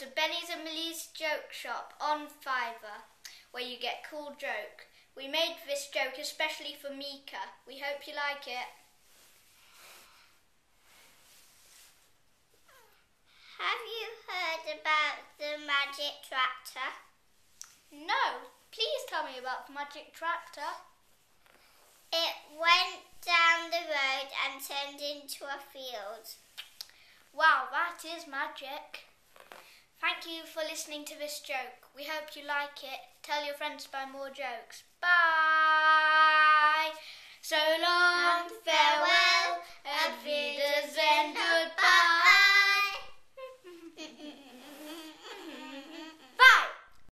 to Benny's and Millie's joke shop on Fiverr, where you get cool joke. We made this joke especially for Micha. We hope you like it. Have you heard about the magic tractor? No, please tell me about the magic tractor. It went down the road and turned into a field. Wow, that is magic. Thank you for listening to this joke. We hope you like it. Tell your friends to buy more jokes. Bye! So long, farewell, and Wiedersehen.